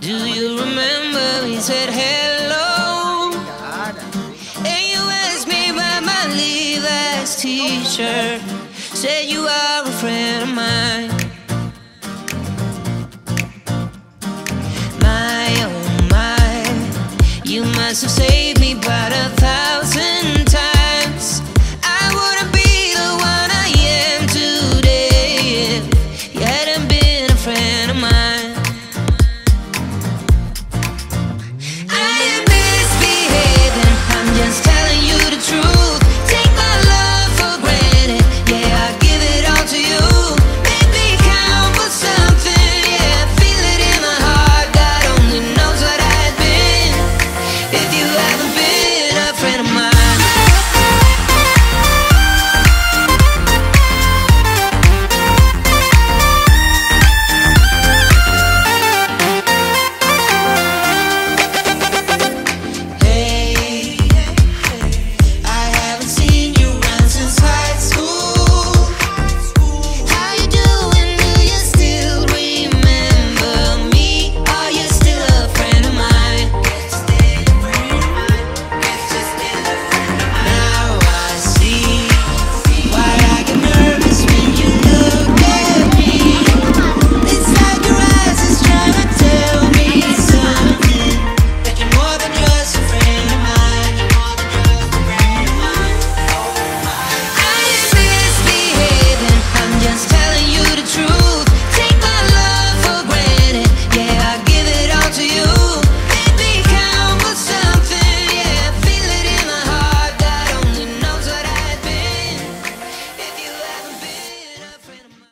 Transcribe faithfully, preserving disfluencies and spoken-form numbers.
Do you remember we said hello? And you asked me about my Levi's t-shirt. Said you are a friend of mine. My, oh my, you must have saved me about a thousand times. I wouldn't be the one I am today if you hadn't been a friend of mine. I am misbehaving, I'm just telling you the truth. Take my love for granted, yeah, I give it all to you. Make me count for something, yeah, feel it in my heart. God only knows what I've been if you haven't been.